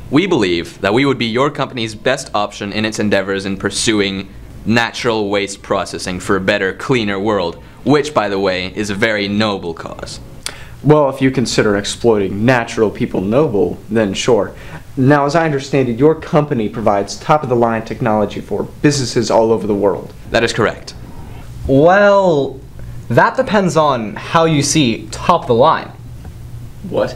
We believe that we would be your company's best option in its endeavors in pursuing natural waste processing for a better, cleaner world, which, by the way, is a very noble cause. Well, if you consider exploiting natural people noble, then sure. Now, as I understand it, your company provides top-of-the-line technology for businesses all over the world. That is correct. Well, that depends on how you see top of the line. What?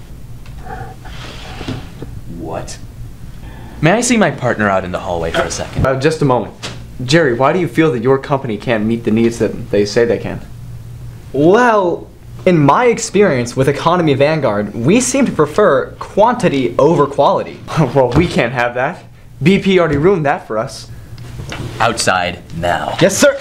What? May I see my partner out in the hallway for a second? Just a moment. Jerry, why do you feel that your company can't meet the needs that they say they can? Well, in my experience with Economy Vanguard, we seem to prefer quantity over quality. Well, we can't have that. BP already ruined that for us. Outside now. Yes, sir.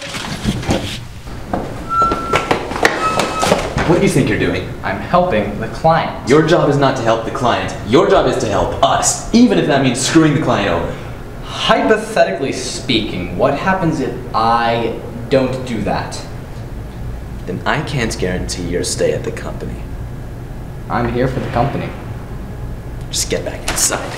What do you think you're doing? I'm helping the client. Your job is not to help the client. Your job is to help us, even if that means screwing the client over. Hypothetically speaking, what happens if I don't do that? Then I can't guarantee your stay at the company. I'm here for the company. Just get back inside.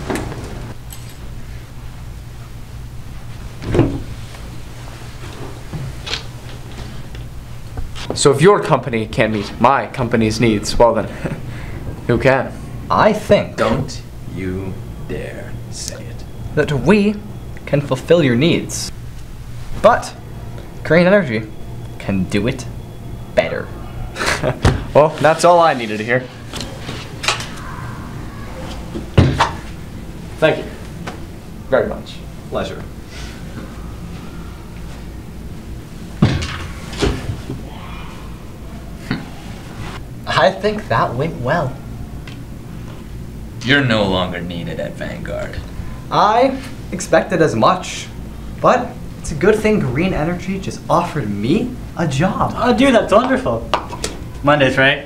So if your company can't meet my company's needs, well then, who can? I think Don't you dare say it. that we can fulfill your needs. But green energy can do it better. Well, that's all I needed to hear. Thank you. Very much. Pleasure. I think that went well. You're no longer needed at Vanguard. I expected as much, but it's a good thing green energy just offered me a job. Oh, dude, that's wonderful. Mondays, right?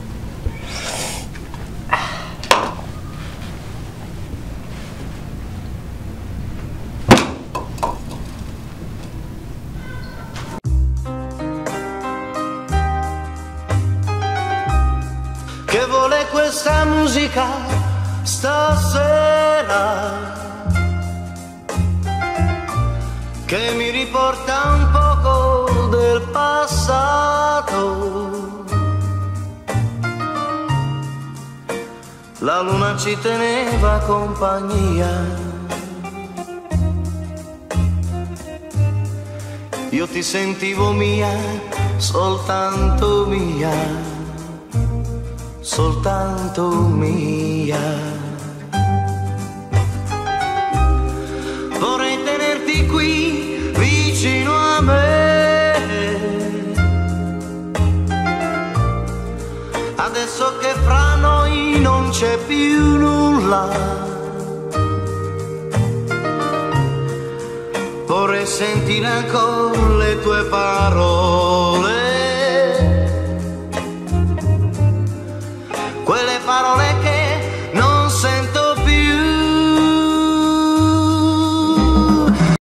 Che vuole questa musica stasera, che mi riporta un poco del passato. La luna ci teneva compagnia, io ti sentivo mia, soltanto mia. Soltanto mia. Vorrei tenerti qui vicino a me, adesso che fra noi non c'è più nulla. Vorrei sentire ancora le tue parole